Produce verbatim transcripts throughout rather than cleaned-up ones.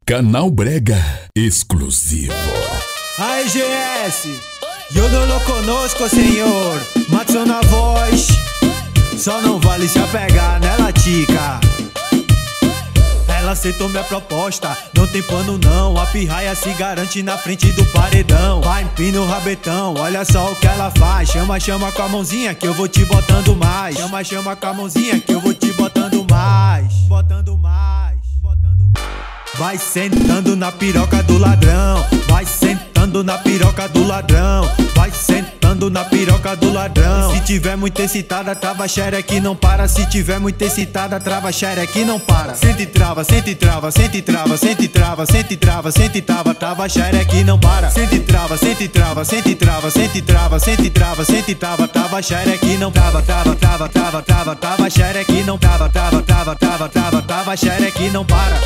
Canal Brega exclusivo. Aí, G S, yo não lo conosco, senhor. Matson na voz, só não vale se apegar nela, tica. Ela aceitou minha proposta, não tem pano não. A pirraia se garante na frente do paredão. Vai empina o rabetão, olha só o que ela faz. Chama, chama com a mãozinha que eu vou te botando mais. Chama, chama com a mãozinha que eu vou te botando mais. Botando mais, botando mais. Vai sentando na piroca do ladrão. Vai sentando na piroca do ladrão. Vai sentando na piroca do ladrão. Se tiver muito excitada, trava xereque não para. Se tiver muito excitada, trava xereque não para. Sente e trava, sente e trava, sente e trava, sente e trava, sente e trava, sente e trava, trava xereque não para. Sente e trava, sente e trava, sente e trava, sente e trava, sente e trava, sente e trava, trava xereque não trava, trava, trava, trava, trava, trava xereque não trava, trava, trava, trava, trava, trava xereque não para.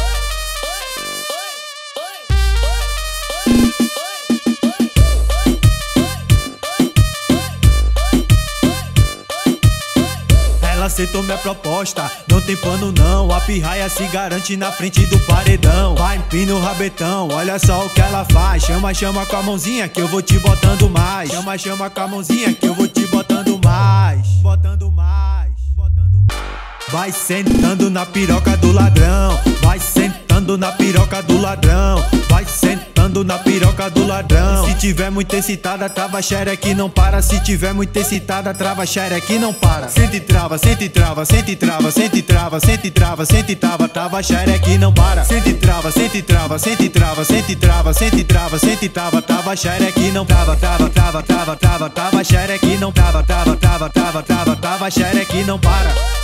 Ela aceitou minha proposta, não tem pano não. A pirraia se garante na frente do paredão. Vai empina o rabetão, olha só o que ela faz. Chama, chama com a mãozinha que eu vou te botando mais. Chama, chama com a mãozinha que eu vou te botando mais. Botando mais, botando mais. Vai sentando na piroca do ladrão. Vai sentando na piroca do ladrão. Vai sentando na piroca do ladrão. Se tiver muito excitada, trava xereque não para. Se tiver muito excitada, trava xereque não para. Sente e trava, sente e trava, sente e trava, sente e trava, sente e trava, sente e trava, trava xereque não para. Sente e trava, sente e trava, sente e trava, sente e trava, sente e trava, sente e trava, trava xereque não trava, trava, trava, trava, trava, trava xereque não trava, trava, trava, trava, trava, trava xereque não para.